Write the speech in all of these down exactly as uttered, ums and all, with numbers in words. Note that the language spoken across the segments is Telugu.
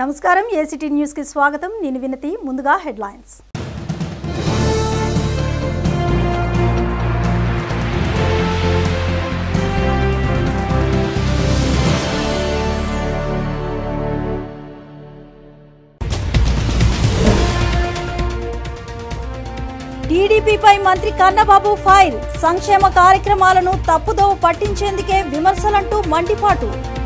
నమస్కారం ఏసీటీ న్యూస్ కి స్వాగతం నేను వినతి ముందుగా హెడ్లైన్స్ టీడీపీపై మంత్రి కన్నబాబు ఫైర్ సంక్షేమ కార్యక్రమాలను తప్పుదోవ పట్టించేందుకే విమర్శలంటూ మండిపాటు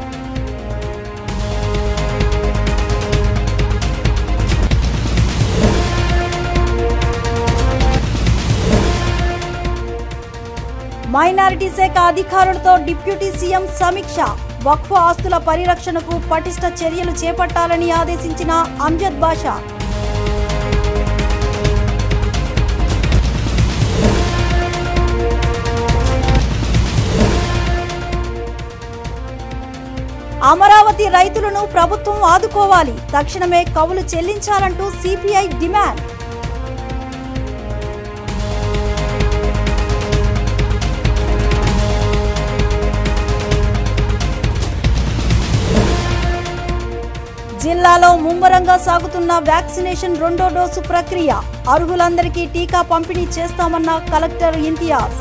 మైనారిటీ శాఖ అధికారులతో డిప్యూటీ సీఎం సమీక్ష వక్ఫ్ ఆస్తుల పరిరక్షణకు పటిష్ట చర్యలు చేపట్టాలని ఆదేశించిన అంజద్ బాషా అమరావతి రైతులను ప్రభుత్వం ఆదుకోవాలి తక్షణమే కవులు చెల్లించాలంటూ సిపిఐ డిమాండ్ జిల్లాలో ముమ్మరంగా సాగుతున్న వ్యాక్సినేషన్ రెండో డోసు ప్రక్రియ అర్హులందరికీ టీకా పంపిణీ చేస్తామన్న కలెక్టర్ ఇంతియాజ్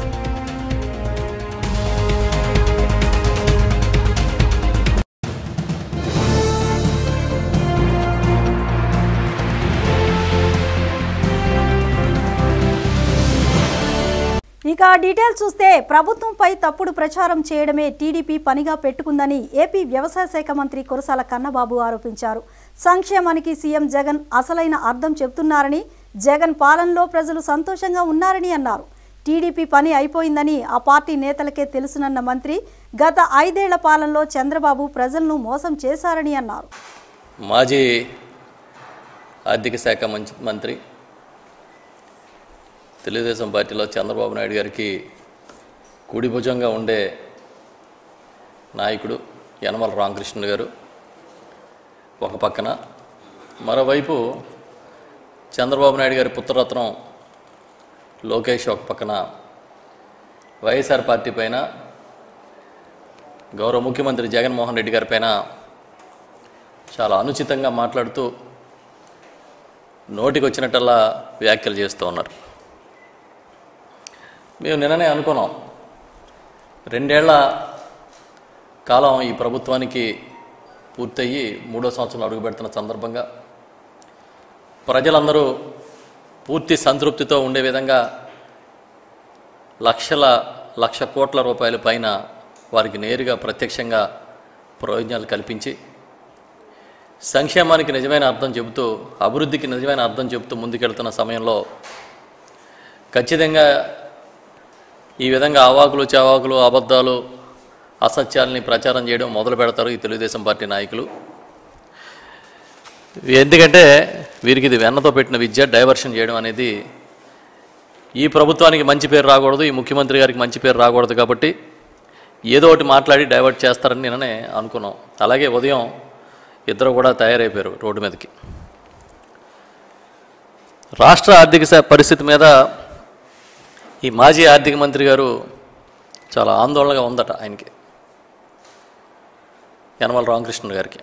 ఇక డీటెయిల్స్ చూస్తే ప్రభుత్వంపై తప్పుడు ప్రచారం చేయడమే టీడీపీ పనిగా పెట్టుకుందని ఏపీ వ్యవసాయ శాఖ మంత్రి కురసాల కన్నబాబు ఆరోపించారు. సంక్షేమానికి సీఎం జగన్ అసలైన అర్థం చెబుతున్నారని, జగన్ పాలనలో ప్రజలు సంతోషంగా ఉన్నారని అన్నారు. టీడీపీ పని అయిపోయిందని ఆ పార్టీ నేతలకే తెలుసునన్న మంత్రి గత ఐదేళ్ల పాలనలో చంద్రబాబు ప్రజలను మోసం చేశారని అన్నారు. మాజీ ఆర్థిక శాఖ మంత్రి తెలుగుదేశం పార్టీలో చంద్రబాబు నాయుడు గారికి కుడి భుజంగా ఉండే నాయకుడు యనమల రామకృష్ణ గారు ఒక పక్కన, మరోవైపు చంద్రబాబు నాయుడు గారి పుత్రరత్నం లోకేష్ ఒక పక్కన వైఎస్ఆర్ పార్టీ పైన, గౌరవ ముఖ్యమంత్రి జగన్మోహన్ రెడ్డి గారి పైన చాలా అనుచితంగా మాట్లాడుతూ నోటికి వచ్చినట్టల్లా వ్యాఖ్యలు చేస్తూ ఉన్నారు. మేము నిన్ననే అనుకున్నాం, రెండేళ్ల కాలం ఈ ప్రభుత్వానికి పూర్తయ్యి మూడో సంవత్సరం అడుగుపెడుతున్న సందర్భంగా ప్రజలందరూ పూర్తి సంతృప్తితో ఉండే విధంగా లక్షల లక్ష కోట్ల రూపాయల పైన వారికి నేరుగా ప్రత్యక్షంగా ప్రయోజనాలు కల్పించి సంక్షేమానికి నిజమైన అర్థం చెబుతూ, అభివృద్ధికి నిజమైన అర్థం చెబుతూ ముందుకెళ్తున్న సమయంలో ఖచ్చితంగా ఈ విధంగా అవాకులు చవాకులు అబద్ధాలు అసత్యాలని ప్రచారం చేయడం మొదలు పెడతారు ఈ తెలుగుదేశం పార్టీ నాయకులు. ఎందుకంటే వీరికి ఇది వెన్నతో పెట్టిన విద్య. డైవర్షన్ చేయడం అనేది ఈ ప్రభుత్వానికి మంచి పేరు రాకూడదు, ఈ ముఖ్యమంత్రి గారికి మంచి పేరు రాకూడదు కాబట్టి ఏదో ఒకటి మాట్లాడి డైవర్ట్ చేస్తారని నిన్ననే అనుకున్నాం. అలాగే ఉదయం ఇద్దరు కూడా తయారైపోయారు రోడ్డు మీదకి. రాష్ట్ర ఆర్థిక పరిస్థితి మీద ఈ మాజీ ఆర్థిక మంత్రి గారు చాలా ఆందోళనగా ఉందట ఆయనకి, యనమల రామకృష్ణ గారికి.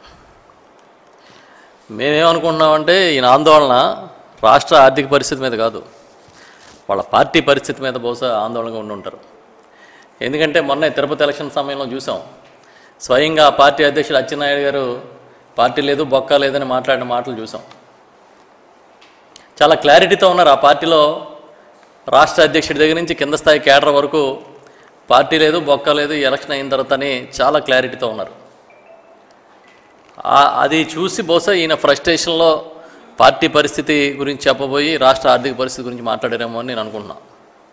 మేమేమనుకుంటున్నామంటే ఈయన ఆందోళన రాష్ట్ర ఆర్థిక పరిస్థితి మీద కాదు, వాళ్ళ పార్టీ పరిస్థితి మీద బహుశా ఆందోళనగా ఉండి ఉంటారు. ఎందుకంటే మొన్న తిరుపతి ఎలక్షన్ సమయంలో చూసాం, స్వయంగా ఆ పార్టీ అధ్యక్షుడు అచ్చెన్నాయుడు గారు పార్టీ లేదు బొక్క లేదని మాట్లాడిన మాటలు చూసాం. చాలా క్లారిటీతో ఉన్నారు. ఆ పార్టీలో రాష్ట్ర అధ్యక్షుడి దగ్గర నుంచి కింద స్థాయి కేడర్ వరకు పార్టీ లేదు బొక్క లేదు ఈ ఎలక్షన్ అయిన తర్వాతని చాలా క్లారిటీతో ఉన్నారు. అది చూసి బహుశా ఈయన ఫ్రస్ట్రేషన్లో పార్టీ పరిస్థితి గురించి చెప్పబోయి రాష్ట్ర ఆర్థిక పరిస్థితి గురించి మాట్లాడారేమో అని నేను అనుకుంటున్నాను.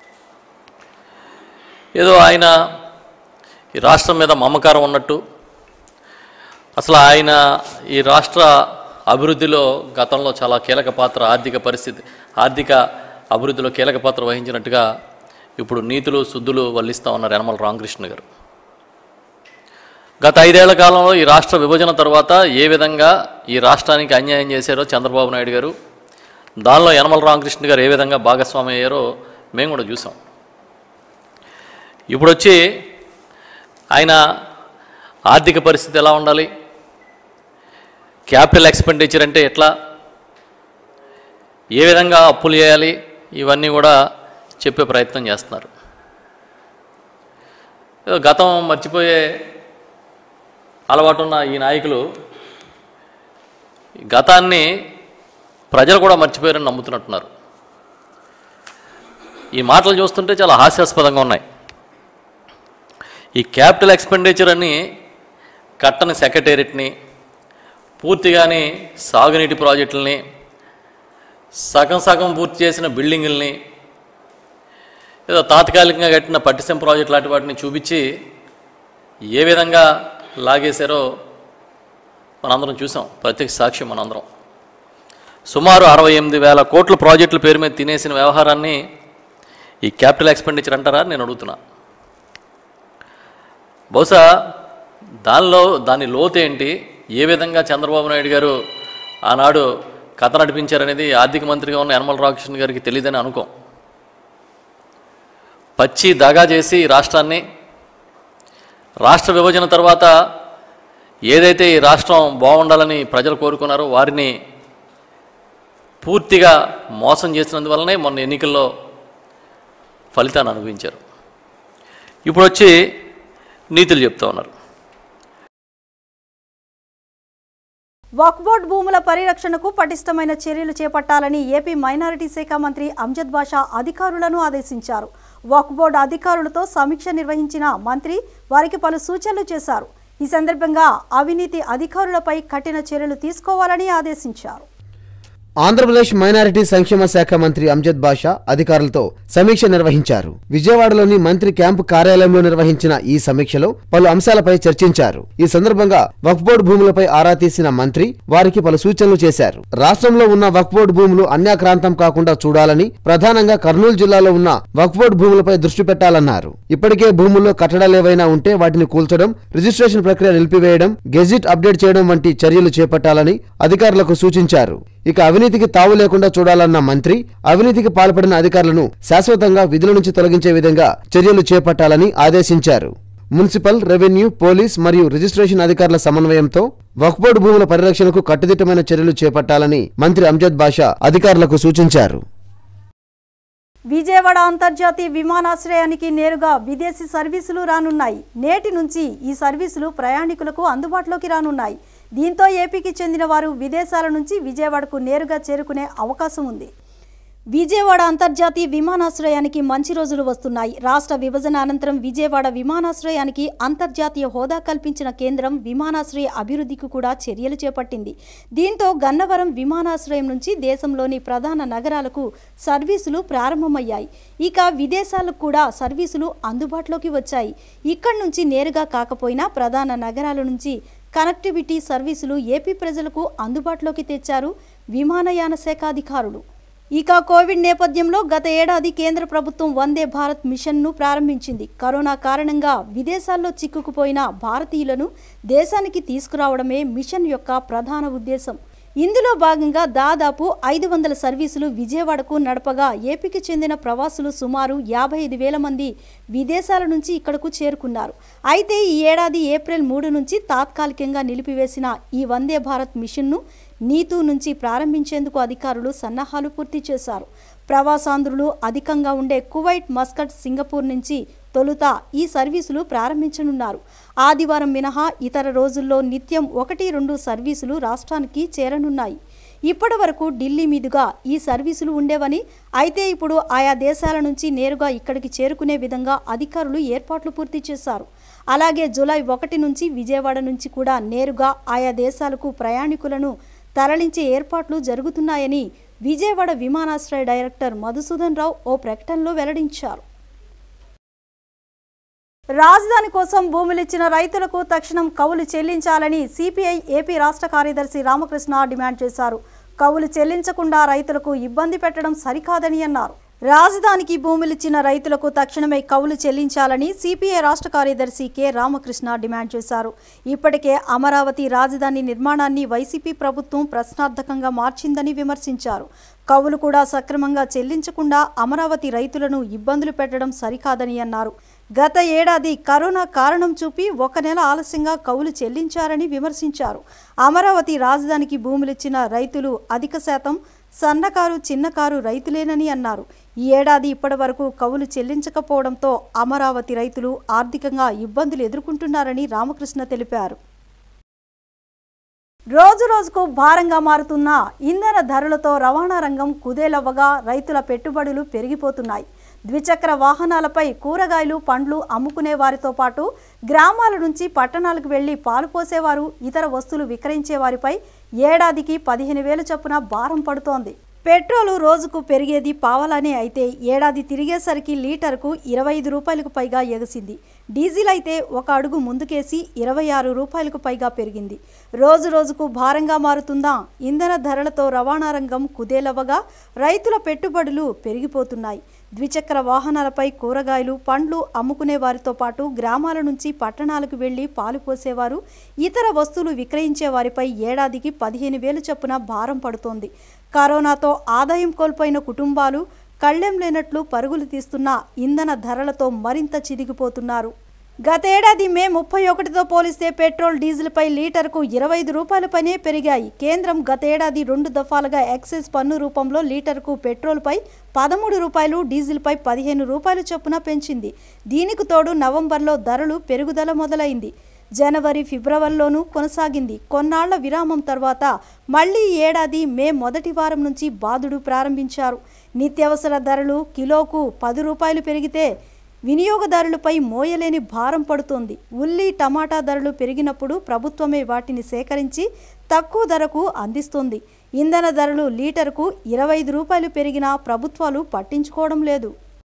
ఏదో ఆయన ఈ రాష్ట్రం మీద మమకారం ఉన్నట్టు, అసలు ఆయన ఈ రాష్ట్ర అభివృద్ధిలో గతంలో చాలా కీలక పాత్ర, ఆర్థిక పరిస్థితి ఆర్థిక అభివృద్ధిలో కీలక పాత్ర వహించినట్టుగా ఇప్పుడు నీతులు శుద్ధులు వల్లిస్తూ ఉన్నారు యనమల రామకృష్ణ గారు. గత ఐదేళ్ల కాలంలో ఈ రాష్ట్ర విభజన తర్వాత ఏ విధంగా ఈ రాష్ట్రానికి అన్యాయం చేశారో చంద్రబాబు నాయుడు గారు, దానిలో యనమల రామకృష్ణ గారు ఏ విధంగా భాగస్వామి అయ్యారో మేము కూడా చూసాం. ఇప్పుడు వచ్చి ఆయన ఆర్థిక పరిస్థితి ఎలా ఉండాలి, క్యాపిటల్ ఎక్స్పెండిచర్ అంటే ఎట్లా, ఏ విధంగా అప్పులు చేయాలి, ఇవన్నీ కూడా చెప్పే ప్రయత్నం చేస్తున్నారు. గతం మర్చిపోయే అలవాటు ఉన్న ఈ నాయకులు గతాన్ని ప్రజలు కూడా మర్చిపోయారని నమ్ముతున్నట్టున్నారు. ఈ మాటలు చూస్తుంటే చాలా హాస్యాస్పదంగా ఉన్నాయి. ఈ క్యాపిటల్ ఎక్స్పెండిచర్ అని కట్టని సెక్రటేరియట్ని, పూర్తిగాని సాగునీటి ప్రాజెక్టులని, సగం సగం పూర్తి చేసిన బిల్డింగుల్ని, ఏదో తాత్కాలికంగా కట్టిన పట్టిసీమ ప్రాజెక్టు లాంటి వాటిని చూపించి ఏ విధంగా లాగేశారో మనందరం చూసాం. ప్రత్యక్ష సాక్ష్యం మనందరం. సుమారు అరవై ఎనిమిది వేల కోట్ల ప్రాజెక్టుల పేరు మీద తినేసిన వ్యవహారాన్ని ఈ క్యాపిటల్ ఎక్స్పెండిచర్ అంటారా నేను అడుగుతున్నా. బహుశా దానిలో దాని లోతు ఏంటి, ఏ విధంగా చంద్రబాబు నాయుడు గారు ఆనాడు కథ నడిపించారనేది ఆర్థిక మంత్రిగా ఉన్న యనమల రామకృష్ణ గారికి తెలియదని అనుకోం. పచ్చి దగా చేసి రాష్ట్రాన్ని, రాష్ట్ర విభజన తర్వాత ఏదైతే ఈ రాష్ట్రం బాగుండాలని ప్రజలు కోరుకున్నారో వారిని పూర్తిగా మోసం చేసినందువల్లనే మొన్న ఎన్నికల్లో ఫలితాన్ని అనుభవించారు. ఇప్పుడు వచ్చి నీతులు చెప్తా ఉన్నారు. వక్ఫ్ బోర్డు భూముల పరిరక్షణకు పటిష్టమైన చర్యలు చేపట్టాలని ఏపీ మైనారిటీ శాఖ మంత్రి అంజద్ బాషా అధికారులను ఆదేశించారు. వక్ఫ్ బోర్డు అధికారులతో సమీక్ష నిర్వహించిన మంత్రి వారికి పలు సూచనలు చేశారు. ఈ సందర్భంగా అవినీతి అధికారులపై కఠిన చర్యలు తీసుకోవాలని ఆదేశించారు. ఆంధ్రప్రదేశ్ మైనారిటీ సంక్షేమ శాఖ మంత్రి అంజద్ బాషా అధికారులతో సమీక్ష నిర్వహించారు. విజయవాడలోని మంత్రి క్యాంపు కార్యాలయంలో నిర్వహించిన ఈ సమీక్షలో పలు అంశాలపై చర్చించారు. ఈ సందర్భంగా వక్ఫ్ బోర్డు భూములపై ఆరా తీసిన మంత్రి వారికి పలు సూచనలు చేశారు. రాష్ట్రంలో ఉన్న వక్ఫ్ బోర్డు భూములు అన్యాక్రాంతం కాకుండా చూడాలని, ప్రధానంగా కర్నూలు జిల్లాలో ఉన్న వక్ఫ్ బోర్డు భూములపై దృష్టి పెట్టాలన్నారు. ఇప్పటికే భూముల్లో కట్టడాలేవైనా ఉంటే వాటిని కూల్చడం, రిజిస్ట్రేషన్ ప్రక్రియ నిలిపివేయడం, గెజిట్ అప్డేట్ చేయడం వంటి చర్యలు చేపట్టాలని అధికారులకు సూచించారు. ఇక అవినీతికి తావు లేకుండా చూడాలన్న మంత్రి అవినీతికి పాల్పడిన అధికారులను శాశ్వతంగా విధుల నుంచి తొలగించే విధంగా చర్యలు చేపట్టాలని ఆదేశించారు. మున్సిపల్, రెవెన్యూ, పోలీస్ మరియు రిజిస్ట్రేషన్ అధికారుల సమన్వయంతో వక్ఫ్ బోర్డు భూముల పరిరక్షణకు కట్టుదిట్టమైన చర్యలు చేపట్టాలని మంత్రి అంజద్ బాషా అధికారులకు సూచించారు. విజయవాడ అంతర్జాతీయ విమానాశ్రయానికి నేరుగా విదేశీ సర్వీసులు రానున్నాయి. నేటి నుంచి ఈ సర్వీసులు ప్రయాణికులకు అందుబాటులోకి రానున్నాయి. దీంతో ఏపీకి చెందిన వారు విదేశాల నుంచి విజయవాడకు నేరుగా చేరుకునే అవకాశం ఉంది. విజయవాడ అంతర్జాతీయ విమానాశ్రయానికి మంచి రోజులు వస్తున్నాయి. రాష్ట్ర విభజన అనంతరం విజయవాడ విమానాశ్రయానికి అంతర్జాతీయ హోదా కల్పించిన కేంద్రం విమానాశ్రయ అభివృద్ధికి కూడా చర్యలు చేపట్టింది. దీంతో గన్నవరం విమానాశ్రయం నుంచి దేశంలోని ప్రధాన నగరాలకు సర్వీసులు ప్రారంభమయ్యాయి. ఇక విదేశాలకు కూడా సర్వీసులు అందుబాటులోకి వచ్చాయి. ఇక్కడి నుంచి నేరుగా కాకపోయినా ప్రధాన నగరాల నుంచి కనెక్టివిటీ సర్వీసులు ఏపీ ప్రజలకు అందుబాటులోకి తెచ్చారు విమానయాన శాఖ అధికారులు. ఇక కోవిడ్ నేపథ్యంలో గత ఏడాది కేంద్ర ప్రభుత్వం వందే భారత్ మిషన్ను ప్రారంభించింది. కరోనా కారణంగా విదేశాల్లో చిక్కుకుపోయిన భారతీయులను దేశానికి తీసుకురావడమే మిషన్ యొక్క ప్రధాన ఉద్దేశం. ఇందులో భాగంగా దాదాపు ఐదు వందల సర్వీసులు విజయవాడకు నడపగా ఏపీకి చెందిన ప్రవాసులు సుమారు యాభై ఐదు వేల మంది విదేశాల నుంచి ఇక్కడకు చేరుకున్నారు. అయితే ఈ ఏడాది ఏప్రిల్ మూడు నుంచి తాత్కాలికంగా నిలిపివేసిన ఈ వందే భారత్ మిషన్ను నీతూ నుంచి ప్రారంభించేందుకు అధికారులు సన్నాహాలు పూర్తి చేశారు. ప్రవాసాంధ్రులు అధికంగా ఉండే కువైట్, మస్కట్, సింగపూర్ నుంచి తొలుత ఈ సర్వీసులు ప్రారంభించనున్నారు. ఆదివారం మినహా ఇతర రోజుల్లో నిత్యం ఒకటి రెండు సర్వీసులు రాష్ట్రానికి చేరనున్నాయి. ఇప్పటి వరకు ఢిల్లీ మీదుగా ఈ సర్వీసులు ఉండేవని, అయితే ఇప్పుడు ఆయా దేశాల నుంచి నేరుగా ఇక్కడికి చేరుకునే విధంగా అధికారులు ఏర్పాట్లు పూర్తి చేశారు. అలాగే జూలై ఒకటి నుంచి విజయవాడ నుంచి కూడా నేరుగా ఆయా దేశాలకు ప్రయాణికులను తరలించే ఏర్పాట్లు జరుగుతున్నాయని విజయవాడ విమానాశ్రయ డైరెక్టర్ మధుసూదన్ రావు ఓ ప్రకటనలో వెల్లడించారు. రాజధాని కోసం భూములిచ్చిన రైతులకు తక్షణం కౌలు చెల్లించాలని సిపిఐ ఏపీ రాష్ట్ర కార్యదర్శి రామకృష్ణ డిమాండ్ చేశారు. కౌలు చెల్లించకుండా రైతులకు ఇబ్బంది పెట్టడం సరికాదని అన్నారు. రాజధానికి భూములిచ్చిన రైతులకు తక్షణమే కౌలు చెల్లించాలని సిపిఐ రాష్ట్ర కార్యదర్శి కె రామకృష్ణ డిమాండ్ చేశారు. ఇప్పటికే అమరావతి రాజధాని నిర్మాణాన్ని వైసీపీ ప్రభుత్వం ప్రశ్నార్థకంగా మార్చిందని విమర్శించారు. కౌలు కూడా సక్రమంగా చెల్లించకుండా అమరావతి రైతులను ఇబ్బందులు పెట్టడం సరికాదని అన్నారు. గత ఏడాది కరోనా కారణం చూపి ఒక నెల ఆలస్యంగా కౌలు చెల్లించారని విమర్శించారు. అమరావతి రాజధానికి భూములిచ్చిన రైతులు అధిక శాతం సన్నకారు చిన్నకారు రైతులేనని అన్నారు. ఈ ఏడాది ఇప్పటి వరకు కౌలు చెల్లించకపోవడంతో అమరావతి రైతులు ఆర్థికంగా ఇబ్బందులు ఎదుర్కొంటున్నారని రామకృష్ణ తెలిపారు. రోజు రోజుకు భారంగా మారుతున్న ఇంధన ధరలతో రవాణా రంగం కుదేలవ్వగా రైతుల పెట్టుబడులు పెరిగిపోతున్నాయి. ద్విచక్ర వాహనాలపై కూరగాయలు పండ్లు అమ్ముకునే వారితో పాటు గ్రామాల నుంచి పట్టణాలకు వెళ్లి పాలు పోసేవారు ఇతర వస్తువులు విక్రయించే వారిపై ఏడాదికి పదిహేను వేల చొప్పున భారం పడుతోంది. పెట్రోలు రోజుకు పెరిగేది పావలానే అయితే ఏడాది తిరిగేసరికి లీటర్కు ఇరవై ఐదు రూపాయలకు పైగా ఎగసింది. డీజిల్ అయితే ఒక అడుగు ముందుకేసి ఇరవై ఆరు రూపాయలకు పైగా పెరిగింది. రోజు రోజుకు భారంగా మారుతుందా ఇంధన ధరలతో రవాణా రంగం కుదేలవ్వగా రైతుల పెట్టుబడులు పెరిగిపోతున్నాయి. ద్విచక్ర వాహనాలపై కూరగాయలు పండ్లు అమ్ముకునే వారితో పాటు గ్రామాల నుంచి పట్టణాలకు వెళ్లి పాలు పోసేవారు ఇతర వస్తువులు విక్రయించే వారిపై ఏడాదికి పదిహేను వేలు చొప్పున భారం పడుతోంది. కరోనాతో ఆదాయం కోల్పోయిన కుటుంబాలు కళ్లెం లేనట్లు పరుగులు తీస్తున్న ఇంధన ధరలతో మరింత చిదిగిపోతున్నారు. గతేడాది మే ముప్పై ఒకటితో పోలిస్తే పెట్రోల్ డీజిల్పై లీటర్కు ఇరవై ఐదు రూపాయలపైనే పెరిగాయి. కేంద్రం గతేడాది రెండు దఫాలుగా ఎక్సైజ్ పన్ను రూపంలో లీటర్కు పెట్రోల్పై పదమూడు రూపాయలు డీజిల్పై పదిహేను రూపాయలు చొప్పున పెంచింది. దీనికి తోడు నవంబర్లో ధరలు పెరుగుదల మొదలైంది. జనవరి ఫిబ్రవరిలోనూ కొనసాగింది. కొన్నాళ్ల విరామం తర్వాత మళ్లీ ఏడాది మే మొదటి వారం నుంచి బాదుడు ప్రారంభించారు. నిత్యావసర ధరలు కిలోకు పది రూపాయలు పెరిగితే వినియోగదారులపై మోయలేని భారం పడుతోంది. ఉల్లి టమాటా ధరలు పెరిగినప్పుడు ప్రభుత్వమే వాటిని సేకరించి తక్కువ ధరకు అందిస్తోంది. ఇంధన ధరలు లీటర్కు ఇరవై ఐదు రూపాయలు పెరిగినా ప్రభుత్వాలు పట్టించుకోవడం లేదు.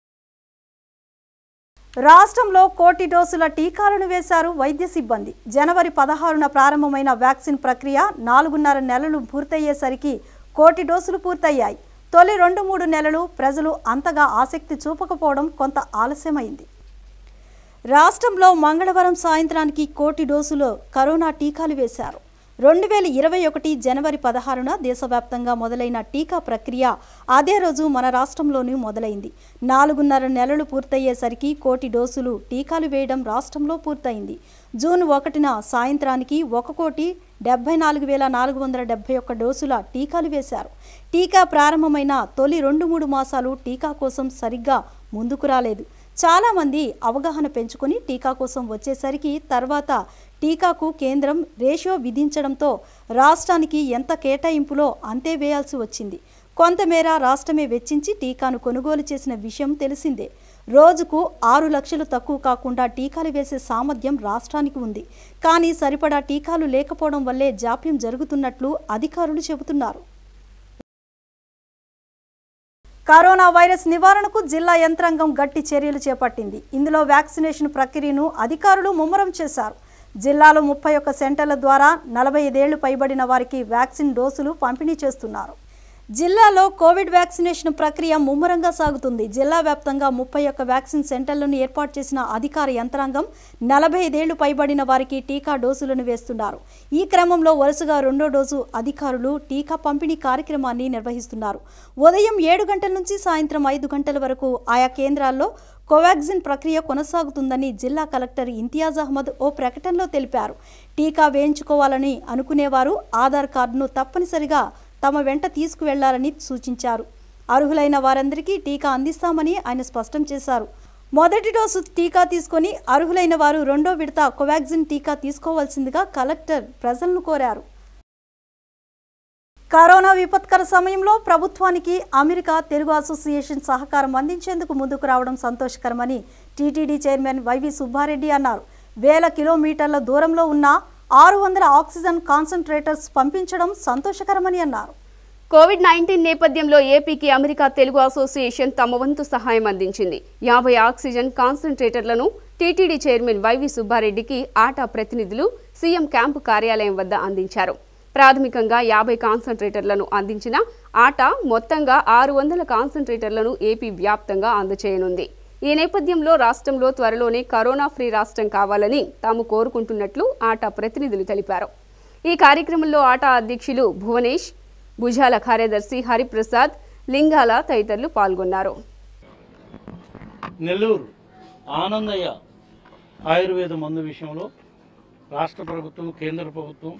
రాష్ట్రంలో కోటి డోసుల టీకాలను వేశారు వైద్య సిబ్బంది. జనవరి పదహారున ప్రారంభమైన వ్యాక్సిన్ ప్రక్రియ నాలుగున్నర నెలలు పూర్తయ్యేసరికి కోటి డోసులు పూర్తయ్యాయి. తొలి రెండు మూడు నెలలు ప్రజలు అంతగా ఆసక్తి చూపకపోవడం కొంత ఆలస్యమైంది. రాష్ట్రంలో మంగళవారం సాయంత్రానికి కోటి డోసులు కరోనా టీకాలు వేశారు. రెండు వేల ఇరవై ఒకటి జనవరి పదహారున దేశవ్యాప్తంగా మొదలైన టీకా ప్రక్రియ అదే రోజు మన రాష్ట్రంలోనూ మొదలైంది. నాలుగున్నర నెలలు పూర్తయ్యేసరికి కోటి డోసులు టీకాలు వేయడం రాష్ట్రంలో పూర్తయింది. జూన్ ఒకటిన సాయంత్రానికి ఒక కోటి డెబ్బై నాలుగు వేల నాలుగు వందల డెబ్బై ఒక్క డోసుల టీకాలు వేశారు. టీకా ప్రారంభమైన తొలి రెండు మూడు మాసాలు టీకా కోసం సరిగ్గా ముందుకు రాలేదు. చాలామంది అవగాహన పెంచుకొని టీకా కోసం వచ్చేసరికి తర్వాత టీకాకు కేంద్రం రేషియో విధించడంతో రాష్ట్రానికి ఎంత కేటాయింపులో అంతే వేయాల్సి వచ్చింది. కొంతమేర రాష్ట్రమే వెచ్చించి టీకాను కొనుగోలు చేసిన విషయం తెలిసిందే. రోజుకు ఆరు లక్షలు తక్కువ కాకుండా టీకాలు వేసే సామర్థ్యం రాష్ట్రానికి ఉంది. కానీ సరిపడా టీకాలు లేకపోవడం వల్లే జాప్యం జరుగుతున్నట్లు అధికారులు చెబుతున్నారు. కరోనా వైరస్ నివారణకు జిల్లా యంత్రాంగం గట్టి చర్యలు చేపట్టింది. ఇందులో వ్యాక్సినేషన్ ప్రక్రియను అధికారులు ముమ్మరం చేశారు. జిల్లాలో ముప్పై ఒక్క సెంటర్ల ద్వారా నలభై ఐదేళ్లు పైబడిన వారికి వ్యాక్సిన్ డోసులు పంపిణీ చేస్తున్నారు. జిల్లాలో కోవిడ్ వ్యాక్సినేషన్ ప్రక్రియ ముమ్మరంగా సాగుతుంది. జిల్లా వ్యాప్తంగా ముప్పై ఒక్క వ్యాక్సిన్ సెంటర్లను ఏర్పాటు చేసిన అధికార యంత్రాంగం నలభై ఐదేళ్లు పైబడిన వారికి టీకా డోసులను వేస్తున్నారు. ఈ క్రమంలో వరుసగా రెండో డోసు అధికారులు టీకా పంపిణీ కార్యక్రమాన్ని నిర్వహిస్తున్నారు. ఉదయం ఏడు గంటల నుంచి సాయంత్రం ఐదు గంటల వరకు ఆయా కేంద్రాల్లో కోవాక్సిన్ ప్రక్రియ కొనసాగుతుందని జిల్లా కలెక్టర్ ఇంతియాజ్ అహ్మద్ ఓ ప్రకటనలో తెలిపారు. టీకా వేయించుకోవాలని అనుకునేవారు ఆధార్ కార్డును తప్పనిసరిగా తమ వెంట తీసుకువెళ్లాలని సూచించారు. అర్హులైన వారందరికీ టీకా అందిస్తామని ఆయన స్పష్టం చేశారు. మొదటి డోసు టీకా తీసుకొని అర్హులైన వారు రెండో విడత కోవాక్సిన్ టీకా తీసుకోవాల్సిందిగా కలెక్టర్ ప్రజలను కోరారు. కరోనా విపత్కర సమయంలో ప్రభుత్వానికి అమెరికా తెలుగు అసోసియేషన్ సహకారం అందించేందుకు ముందుకు రావడం సంతోషకరమని టీటీడీ చైర్మన్ వైవి సుబ్బారెడ్డి అన్నారు. వేల కిలోమీటర్ల దూరంలో ఉన్న ఆరు వందల ఆక్సిజన్ కాన్సంట్రేటర్స్ పంపించడం సంతోషకరమని అన్నారు. కోవిడ్ నైన్టీన్ నేపథ్యంలో ఏపీకి అమెరికా తెలుగు అసోసియేషన్ తమ వంతు సహాయం అందించింది. యాభై ఆక్సిజన్ కాన్సంట్రేటర్లను టీటీడీ చైర్మన్ వైవి సుబ్బారెడ్డికి ఆటా ప్రతినిధులు సీఎం క్యాంపు కార్యాలయం వద్ద అందించారు. ప్రాథమికంగా యాభై కాన్సంట్రేటర్లను అందించిన ఆట మొత్తంగా ఆరు వందల కాన్సంట్రేటర్లను ఏపీ వ్యాప్తంగా అందజేయనుంది. ఈ నేపథ్యంలో రాష్ట్రంలో త్వరలోనే కరోనా ఫ్రీ రాష్ట్రం కావాలని తాము కోరుకుంటున్నట్లు ఆట ప్రతినిధులు తెలిపారు. ఈ కార్యక్రమంలో ఆట అధ్యక్షులు భువనేష్, భుజాల కార్యదర్శి హరిప్రసాద్, లింగాల తదితరులు పాల్గొన్నారు. నెల్లూరు ఆనందయ్య ఆయుర్వేద మందు విషయంలో రాష్ట్ర ప్రభుత్వం, కేంద్ర ప్రభుత్వం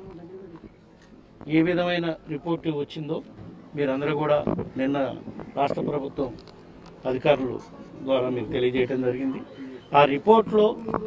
ఏ విధమైన రిపోర్టు వచ్చిందో మీరందరూ కూడా నిన్న రాష్ట్ర ప్రభుత్వం అధికారులు ద్వారా మీకు తెలియజేయడం జరిగింది. ఆ రిపోర్ట్లో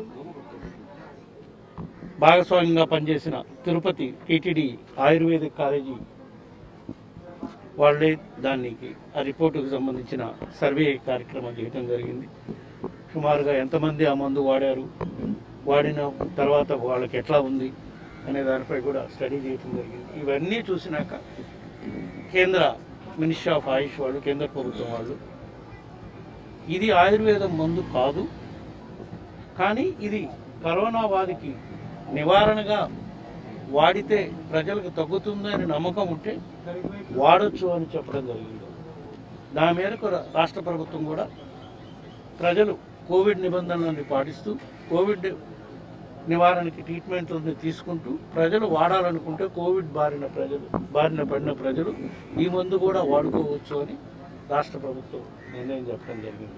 భాగస్వామ్యంగా పనిచేసిన తిరుపతి టీటీడీ ఆయుర్వేదిక్ కాలేజీ వాళ్ళే దానికి ఆ రిపోర్టుకు సంబంధించిన సర్వే కార్యక్రమం చేయడం జరిగింది. సుమారుగా ఎంతమంది ఆ మందు వాడారు, వాడిన తర్వాత వాళ్ళకి ఎట్లా ఉంది అనే దానిపై కూడా స్టడీ చేయడం జరిగింది. ఇవన్నీ చూసినాక కేంద్ర మినిస్ట్రీ ఆఫ్ ఆయుష్ వాళ్ళు, కేంద్ర ప్రభుత్వం వాళ్ళు ఇది ఆయుర్వేదం మందు కాదు, కానీ ఇది కరోనా వ్యాధికి నివారణగా వాడితే ప్రజలకు తగ్గుతుందని నమ్మకం ఉంటే వాడచ్చు అని చెప్పడం జరిగింది. దాని మేరకు రాష్ట్ర ప్రభుత్వం కూడా ప్రజలు కోవిడ్ నిబంధనలను పాటిస్తూ కోవిడ్ నివారణకి ట్రీట్మెంట్లను తీసుకుంటూ ప్రజలు వాడాలనుకుంటే కోవిడ్ బారిన ప్రజలు బారిన పడిన ప్రజలు ఈ మందు కూడా వాడుకోవచ్చు అని రాష్ట్ర ప్రభుత్వం నిర్ణయం చెప్పడం జరిగింది.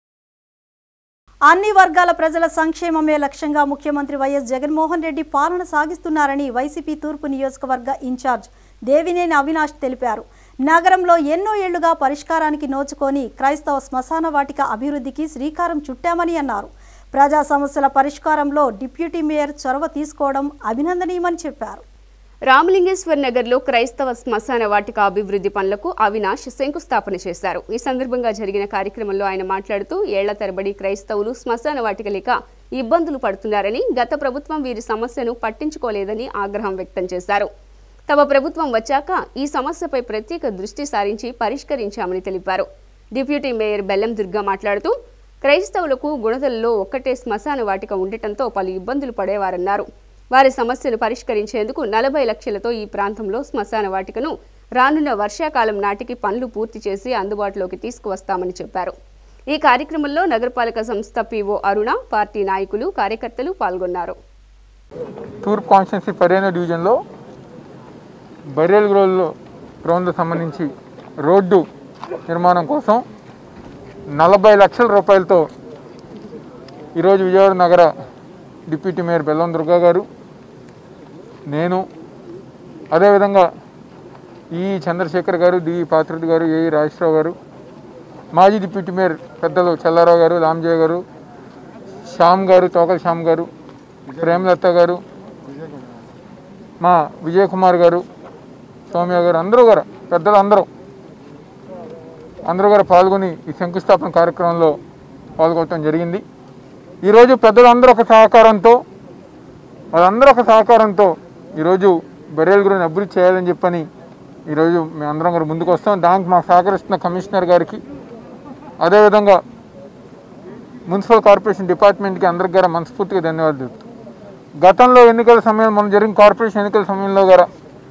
అన్ని వర్గాల ప్రజల సంక్షేమమే లక్ష్యంగా ముఖ్యమంత్రి వైఎస్ జగన్మోహన్ రెడ్డి పాలన సాగిస్తున్నారని వైసీపీ తూర్పు నియోజకవర్గ ఇన్ఛార్జ్ దేవినేని అవినాష్ తెలిపారు. నగరంలో ఎన్నో ఏళ్లుగా పరిష్కారానికి నోచుకొని క్రైస్తవ శ్మశాన వాటిక అభివృద్ధికి శ్రీకారం చుట్టామని అన్నారు. ప్రజా సమస్యల పరిష్కారంలో డిప్యూటీ మేయర్ చొరవ తీసుకోవడం అభినందనీయమని చెప్పారు. రామలింగేశ్వర్ నగర్లో క్రైస్తవ శ్మశాన వాటిక అభివృద్ధి పనులకు అవినాష్ శంకుస్థాపన చేశారు. ఈ సందర్భంగా జరిగిన కార్యక్రమంలో ఆయన మాట్లాడుతూ ఏళ్ల తరబడి క్రైస్తవులు శ్మశాన వాటిక లేక ఇబ్బందులు పడుతున్నారని, గత ప్రభుత్వం వీరి సమస్యను పట్టించుకోలేదని ఆగ్రహం వ్యక్తం చేశారు. తమ ప్రభుత్వం వచ్చాక ఈ సమస్యపై ప్రత్యేక దృష్టి సారించి పరిష్కరించామని తెలిపారు. డిప్యూటీ మేయర్ బెల్లం దుర్గా మాట్లాడుతూ క్రైస్తవులకు గుణదలలో ఒక్కటే శ్మశాన వాటిక ఉండటంతో పలు ఇబ్బందులు పడేవారన్నారు. వారి సమస్యను పరిష్కరించేందుకు నలభై లక్షలతో ఈ ప్రాంతంలో శ్మశాన వాటికను రానున్న వర్షాకాలం నాటికి పనులు పూర్తి చేసి అందుబాటులోకి తీసుకువస్తామని చెప్పారు. ఈ కార్యక్రమంలో నగరపాలక సంస్థ పీఓ అరుణ, పార్టీ నాయకులు, కార్యకర్తలు పాల్గొన్నారు. తూర్పు కాన్స్టిట్యున్సీ పర్యాణ డివిజన్లో బరియల్ గ్రోల్లో గ్రౌండ్కు సంబంధించి రోడ్డు నిర్మాణం కోసం నలభై లక్షల రూపాయలతో ఈరోజు విజయవాడ నగర డిప్యూటీ మేయర్ బెల్లం దుర్గా గారు, నేను, అదేవిధంగా ఈ చంద్రశేఖర్ గారు, డి పాత్రుడి గారు, ఏ రాజేశ్వరరావు గారు, మాజీ డిప్యూటీ మేయర్ పెద్దలు చల్లారావు గారు, లాంజయ్య గారు, శ్యామ్ గారు, తోకల శ్యామ్ గారు, ప్రేమలత గారు, మా విజయ్ కుమార్ గారు, సౌమ్య గారు, అందరూ గారు పెద్దలు అందరూ అందరూ గారు పాల్గొని ఈ శంకుస్థాపన కార్యక్రమంలో పాల్గొనడం జరిగింది. ఈరోజు పెద్దలందరూ ఒక సహకారంతో వాళ్ళందరూ ఒక సహకారంతో ఈరోజు బరియల్ గ్రౌండ్ అభివృద్ధి చేయాలని చెప్పని ఈరోజు మేము అందరం కూడా ముందుకు వస్తాం. దానికి మాకు సహకరిస్తున్న కమిషనర్ గారికి, అదేవిధంగా మున్సిపల్ కార్పొరేషన్ డిపార్ట్మెంట్కి అందరికి గారు మనస్ఫూర్తిగా ధన్యవాదాలు చెప్తాం. గతంలో ఎన్నికల సమయంలో మనం జరిగిన కార్పొరేషన్ ఎన్నికల సమయంలో గారు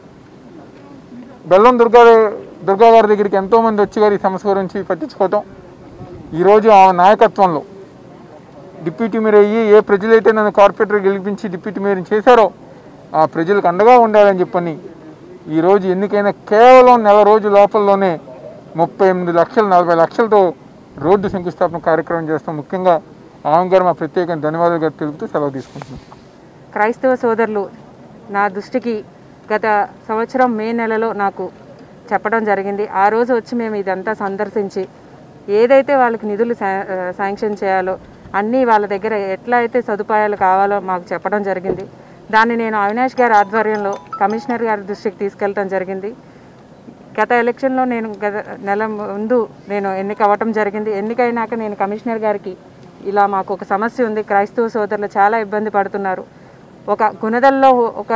బెల్లం దుర్గా దుర్గా గారి దగ్గరికి ఎంతోమంది వచ్చి గారు ఈ సమస్య గురించి పట్టించుకోవటం, ఈరోజు ఆ నాయకత్వంలో డిప్యూటీ మేయర్ అయ్యి ఏ ప్రజలైతే నన్ను కార్పొరేటర్ గెలిపించి డిప్యూటీ మేయర్ని చేశారో ఆ ప్రజలకు అండగా ఉండాలని చెప్పని ఈరోజు ఎన్నికైన కేవలం నెల రోజు లోపలలోనే ముప్పై ఎనిమిది లక్షలు నలభై లక్షలతో రోడ్డు శంకుస్థాపన కార్యక్రమం చేస్తాం. ముఖ్యంగా ఆమె గారు మా ప్రత్యేక ధన్యవాదాలు గారు తెలుపుతూ సెలవు తీసుకుంటున్నాం. క్రైస్తవ సోదరులు నా దృష్టికి గత సంవత్సరం మే నెలలో నాకు చెప్పడం జరిగింది. ఆ రోజు వచ్చి మేము ఇదంతా సందర్శించి ఏదైతే వాళ్ళకి నిధులు శాంక్షన్ చేయాలో అన్నీ వాళ్ళ దగ్గర ఎట్లా అయితే సదుపాయాలు కావాలో మాకు చెప్పడం జరిగింది. దాన్ని నేను అవినాష్ గారి ఆధ్వర్యంలో కమిషనర్ గారి దృష్టికి తీసుకెళ్ళడం జరిగింది. గత ఎలక్షన్లో నేను గత నెల ముందు నేను ఎన్నిక అవ్వటం జరిగింది. ఎన్నికైనాక నేను కమిషనర్ గారికి ఇలా మాకు ఒక సమస్య ఉంది, క్రైస్తవ సోదరులు చాలా ఇబ్బంది పడుతున్నారు, ఒక గుణదల్లో ఒక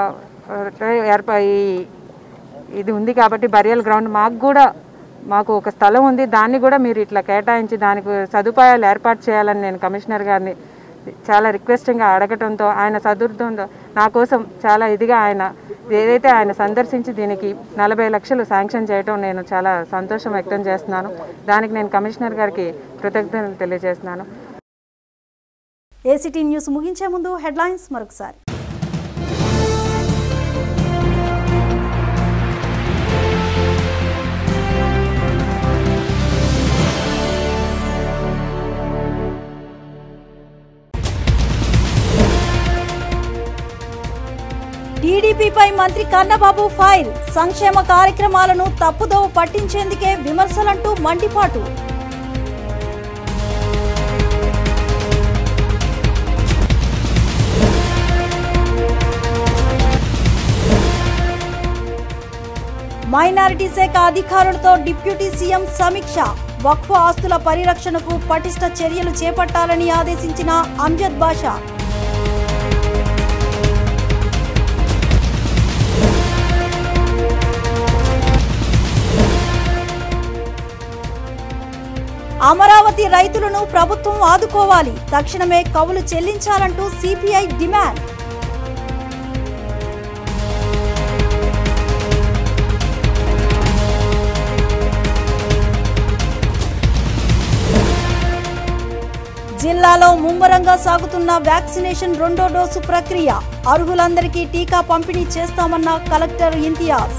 ఏర్పా ఇది ఉంది కాబట్టి బరియల్ గ్రౌండ్ మాకు కూడా మాకు ఒక స్థలం ఉంది, దాన్ని కూడా మీరు ఇట్లా కేటాయించి దానికి సదుపాయాలు ఏర్పాటు చేయాలని నేను కమిషనర్ గారిని చాలా రిక్వెస్టింగ్గా అడగటంతో ఆయన సదుర్దంతో నా కోసం చాలా ఇదిగా ఆయన ఏదైతే ఆయన సందర్శించి దీనికి నలభై లక్షలు శాంక్షన్ చేయడం నేను చాలా సంతోషం వ్యక్తం చేస్తున్నాను. దానికి నేను కమిషనర్ గారికి కృతజ్ఞతలు తెలియజేస్తున్నాను. ఏసీటీ న్యూస్ ముగించే ముందు హెడ్లైన్స్ మరొకసారి. టీడీపీపై మంత్రి కన్నబాబు ఫైర్. సంక్షేమ కార్యక్రమాలను తప్పుదోవ పట్టించేందుకే విమర్శలంటూ మండిపాటు. మైనారిటీ శాఖ అధికారులతో డిప్యూటీ సీఎం సమీక్ష. వక్ఫ్ ఆస్తుల పరిరక్షణకు పటిష్ట చర్యలు చేపట్టాలని ఆదేశించిన అంజద్ బాషా. అమరావతి రైతులను ప్రభుత్వం ఆదుకోవాలి. తక్షణమే కవులు చెల్లించాలంటూ సిపిఐ డిమాండ్. జిల్లాలో ముమ్మరంగా సాగుతున్న వ్యాక్సినేషన్ రెండో డోసు ప్రక్రియ. అర్హులందరికీ టీకా పంపిణీ చేస్తామన్న కలెక్టర్ ఇంతియాజ్.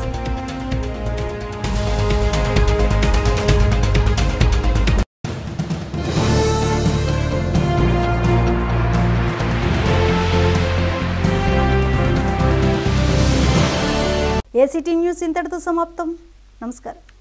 ఏసీటీ న్యూస్ ఇంతటితో సమాప్తం. నమస్కారం.